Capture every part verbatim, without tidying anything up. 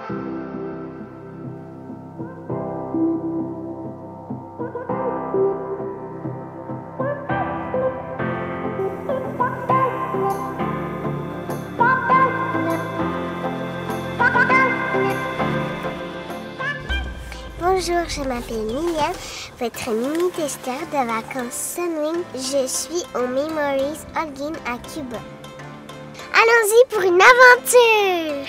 Bonjour, je m'appelle Mylianne, votre mini-testeur de vacances Sunwing. Je suis au Memories Holguin à Cuba. Allons-y pour une aventure!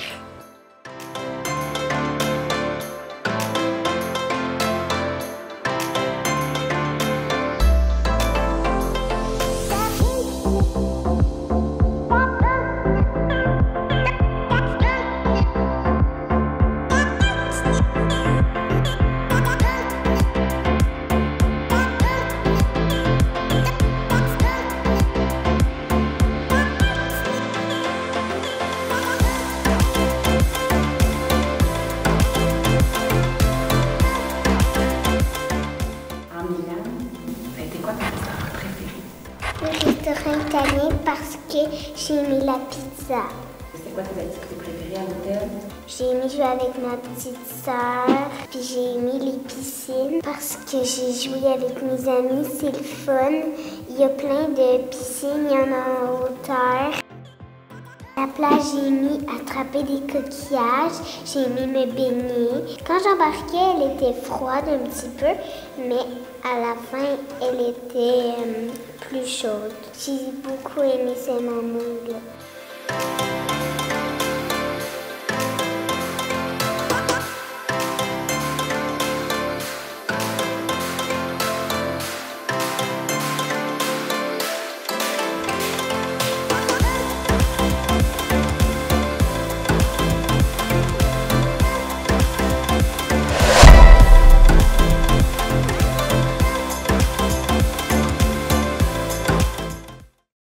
Le restaurant italien parce que j'ai aimé la pizza. C'est quoi tes activités préférées à l'hôtel? J'ai aimé jouer avec ma petite sœur, puis j'ai aimé les piscines parce que j'ai joué avec mes amis, c'est le fun. Il y a plein de piscines, il y en a en hauteur. À la plage, j'ai aimé attraper des coquillages, j'ai aimé me baigner. Quand j'embarquais, elle était froide un petit peu, mais à la fin, elle était euh, plus chaude. J'ai beaucoup aimé ce moment-là.